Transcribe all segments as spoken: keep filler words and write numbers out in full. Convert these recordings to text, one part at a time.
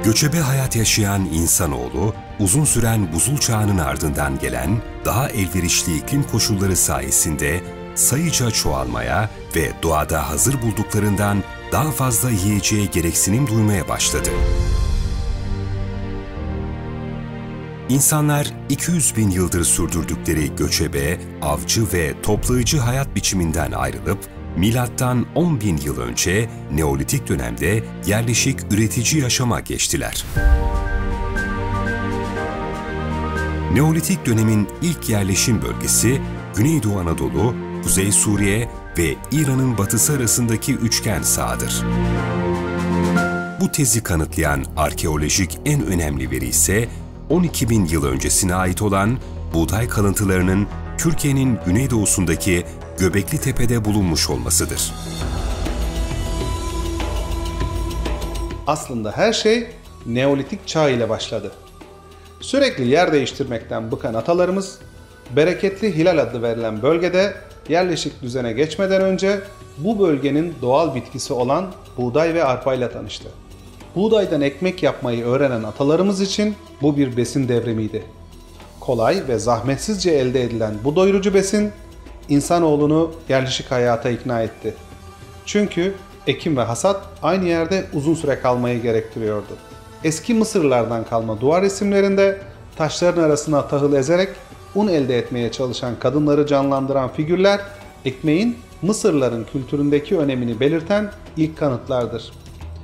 Göçebe hayat yaşayan insanoğlu, uzun süren buzul çağının ardından gelen daha elverişli iklim koşulları sayesinde sayıca çoğalmaya ve doğada hazır bulduklarından daha fazla yiyeceğe gereksinim duymaya başladı. İnsanlar iki yüz bin yıldır sürdürdükleri göçebe, avcı ve toplayıcı hayat biçiminden ayrılıp, milattan on bin yıl önce Neolitik dönemde yerleşik üretici yaşama geçtiler. Neolitik dönemin ilk yerleşim bölgesi Güneydoğu Anadolu, Kuzey Suriye ve İran'ın batısı arasındaki üçgen sahadır. Bu tezi kanıtlayan arkeolojik en önemli veri ise on iki bin yıl öncesine ait olan buğday kalıntılarının Türkiye'nin güneydoğusundaki Göbekli Tepe'de bulunmuş olmasıdır. Aslında her şey Neolitik çağ ile başladı. Sürekli yer değiştirmekten bıkan atalarımız, Bereketli Hilal adlı verilen bölgede yerleşik düzene geçmeden önce bu bölgenin doğal bitkisi olan buğday ve arpayla tanıştı. Buğdaydan ekmek yapmayı öğrenen atalarımız için bu bir besin devrimiydi. Kolay ve zahmetsizce elde edilen bu doyurucu besin, insanoğlunu yerleşik hayata ikna etti. Çünkü ekim ve hasat aynı yerde uzun süre kalmayı gerektiriyordu. Eski Mısırlılardan kalma duvar resimlerinde taşların arasına tahıl ezerek un elde etmeye çalışan kadınları canlandıran figürler, ekmeğin Mısırlıların kültüründeki önemini belirten ilk kanıtlardır.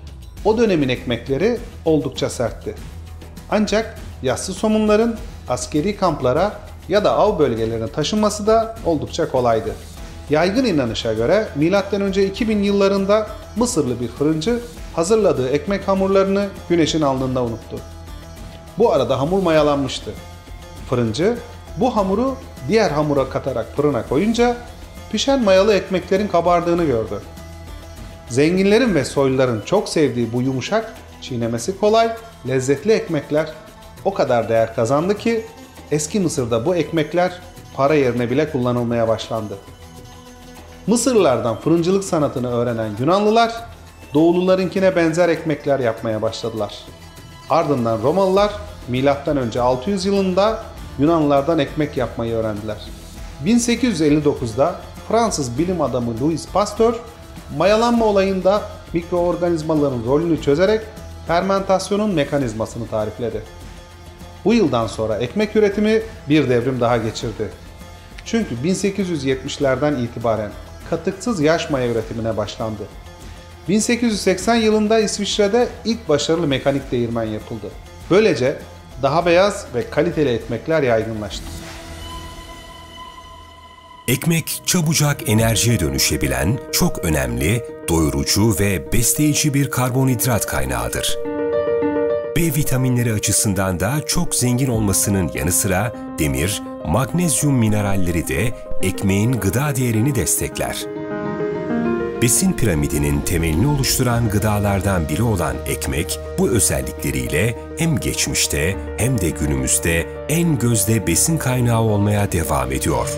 O dönemin ekmekleri oldukça sertti. Ancak yassı somunların askeri kamplara ya da av bölgelerine taşınması da oldukça kolaydı. Yaygın inanışa göre milattan önce iki bin yıllarında Mısırlı bir fırıncı hazırladığı ekmek hamurlarını güneşin alnında unuttu. Bu arada hamur mayalanmıştı. Fırıncı bu hamuru diğer hamura katarak fırına koyunca pişen mayalı ekmeklerin kabardığını gördü. Zenginlerin ve soyluların çok sevdiği bu yumuşak, çiğnemesi kolay, lezzetli ekmekler o kadar değer kazandı ki eski Mısır'da bu ekmekler para yerine bile kullanılmaya başlandı. Mısırlılardan fırıncılık sanatını öğrenen Yunanlılar, Doğulularınkine benzer ekmekler yapmaya başladılar. Ardından Romalılar milattan önce altı yüz yılında Yunanlılardan ekmek yapmayı öğrendiler. bin sekiz yüz elli dokuzda Fransız bilim adamı Louis Pasteur, mayalanma olayında mikroorganizmaların rolünü çözerek fermentasyonun mekanizmasını tarifledi. Bu yıldan sonra ekmek üretimi bir devrim daha geçirdi. Çünkü bin sekiz yüz yetmişlerden itibaren katıksız yaş maya üretimine başlandı. bin sekiz yüz seksen yılında İsviçre'de ilk başarılı mekanik değirmen yapıldı. Böylece daha beyaz ve kaliteli ekmekler yaygınlaştı. Ekmek çabucak enerjiye dönüşebilen, çok önemli, doyurucu ve besleyici bir karbonhidrat kaynağıdır. B vitaminleri açısından da çok zengin olmasının yanı sıra demir, magnezyum mineralleri de ekmeğin gıda değerini destekler. Besin piramidinin temelini oluşturan gıdalardan biri olan ekmek, bu özellikleriyle hem geçmişte hem de günümüzde en gözde besin kaynağı olmaya devam ediyor.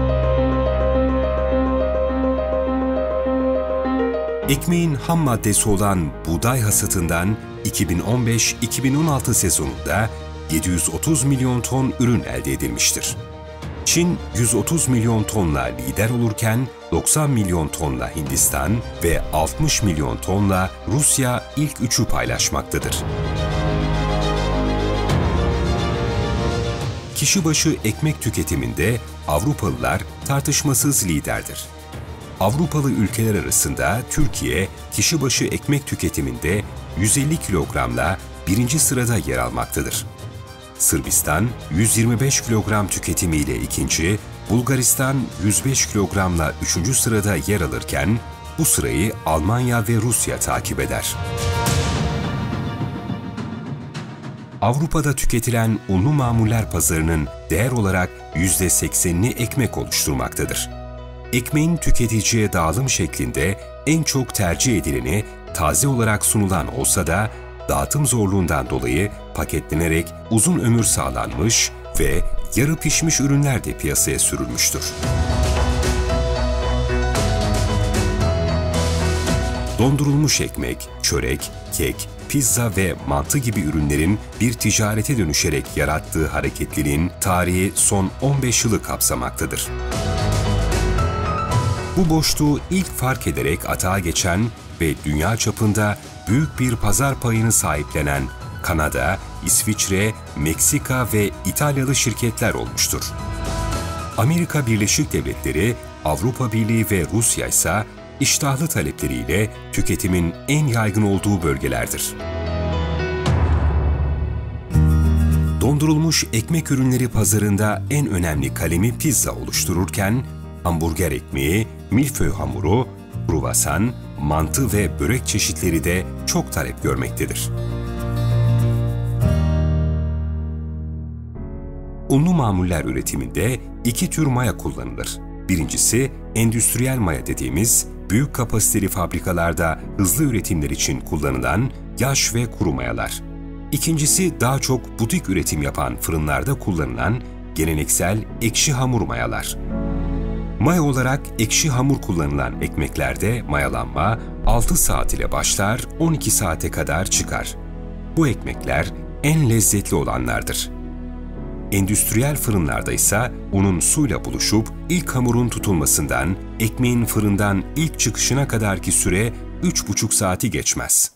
Ekmeğin ham maddesi olan buğday hasatından iki bin on beş iki bin on altı sezonunda yedi yüz otuz milyon ton ürün elde edilmiştir. Çin yüz otuz milyon tonla lider olurken doksan milyon tonla Hindistan ve altmış milyon tonla Rusya ilk üçü paylaşmaktadır. Kişi başı ekmek tüketiminde Avrupalılar tartışmasız liderdir. Avrupalı ülkeler arasında Türkiye, kişi başı ekmek tüketiminde yüz elli kilogramla birinci sırada yer almaktadır. Sırbistan yüz yirmi beş kilogram tüketimiyle ikinci, Bulgaristan yüz beş kilogramla üçüncü sırada yer alırken bu sırayı Almanya ve Rusya takip eder. Avrupa'da tüketilen unlu mamuller pazarının değer olarak yüzde seksenini ekmek oluşturmaktadır. Ekmeğin tüketiciye dağılım şeklinde en çok tercih edileni taze olarak sunulan olsa da dağıtım zorluğundan dolayı paketlenerek uzun ömür sağlanmış ve yarı pişmiş ürünler de piyasaya sürülmüştür. Dondurulmuş ekmek, çörek, kek, pizza ve mantı gibi ürünlerin bir ticarete dönüşerek yarattığı hareketliliğin tarihi son on beş yılı kapsamaktadır. Bu boşluğu ilk fark ederek atağa geçen ve dünya çapında büyük bir pazar payını sahiplenen Kanada, İsviçre, Meksika ve İtalyalı şirketler olmuştur. Amerika Birleşik Devletleri, Avrupa Birliği ve Rusya ise iştahlı talepleriyle tüketimin en yaygın olduğu bölgelerdir. Dondurulmuş ekmek ürünleri pazarında en önemli kalemi pizza oluştururken, hamburger ekmeği, milföy hamuru, kruvasan, mantı ve börek çeşitleri de çok talep görmektedir. Unlu mamuller üretiminde iki tür maya kullanılır. Birincisi, endüstriyel maya dediğimiz, büyük kapasiteli fabrikalarda hızlı üretimler için kullanılan yaş ve kuru mayalar. İkincisi, daha çok butik üretim yapan fırınlarda kullanılan geleneksel ekşi hamur mayalar. Maya olarak ekşi hamur kullanılan ekmeklerde mayalanma altı saat ile başlar, on iki saate kadar çıkar. Bu ekmekler en lezzetli olanlardır. Endüstriyel fırınlarda ise unun suyla buluşup ilk hamurun tutulmasından ekmeğin fırından ilk çıkışına kadarki süre üç buçuk saati geçmez.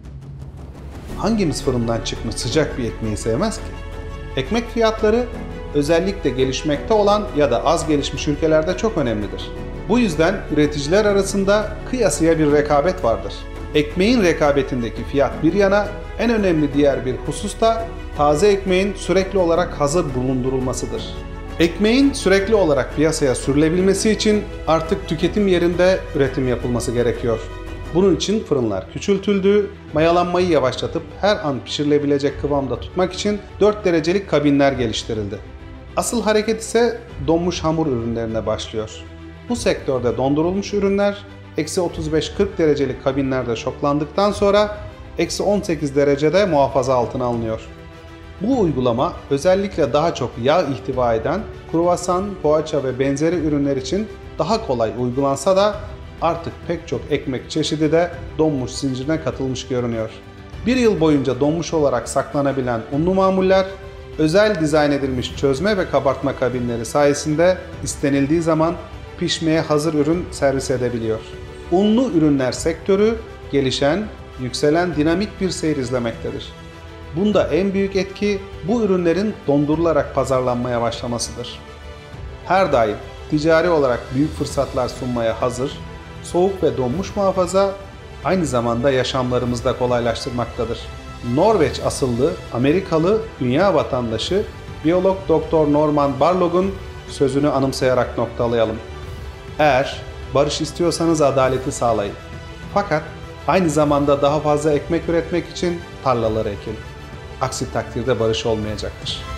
Hangimiz fırından çıkmış sıcak bir ekmeği sevmez ki? Ekmek fiyatları özellikle gelişmekte olan ya da az gelişmiş ülkelerde çok önemlidir. Bu yüzden üreticiler arasında kıyasıya bir rekabet vardır. Ekmeğin rekabetindeki fiyat bir yana, en önemli diğer bir husus da taze ekmeğin sürekli olarak hazır bulundurulmasıdır. Ekmeğin sürekli olarak piyasaya sürülebilmesi için artık tüketim yerinde üretim yapılması gerekiyor. Bunun için fırınlar küçültüldü, mayalanmayı yavaşlatıp her an pişirilebilecek kıvamda tutmak için dört derecelik kabinler geliştirildi. Asıl hareket ise donmuş hamur ürünlerine başlıyor. Bu sektörde dondurulmuş ürünler eksi otuz beş kırk derecelik kabinlerde şoklandıktan sonra eksi on sekiz derecede muhafaza altına alınıyor. Bu uygulama özellikle daha çok yağ ihtiva eden kruvasan, poğaça ve benzeri ürünler için daha kolay uygulansa da artık pek çok ekmek çeşidi de donmuş zincirine katılmış görünüyor. Bir yıl boyunca donmuş olarak saklanabilen unlu mamuller, özel dizayn edilmiş çözme ve kabartma kabinleri sayesinde istenildiği zaman pişmeye hazır ürün servis edebiliyor. Unlu ürünler sektörü gelişen, yükselen dinamik bir seyir izlemektedir. Bunda en büyük etki bu ürünlerin dondurularak pazarlanmaya başlamasıdır. Her daim ticari olarak büyük fırsatlar sunmaya hazır, soğuk ve donmuş muhafaza aynı zamanda yaşamlarımızda kolaylaştırmaktadır. Norveç asıllı Amerikalı dünya vatandaşı biyolog Doktor Norman Borlaug'un sözünü anımsayarak noktalayalım. Eğer barış istiyorsanız adaleti sağlayın. Fakat aynı zamanda daha fazla ekmek üretmek için tarlaları ekin. Aksi takdirde barış olmayacaktır.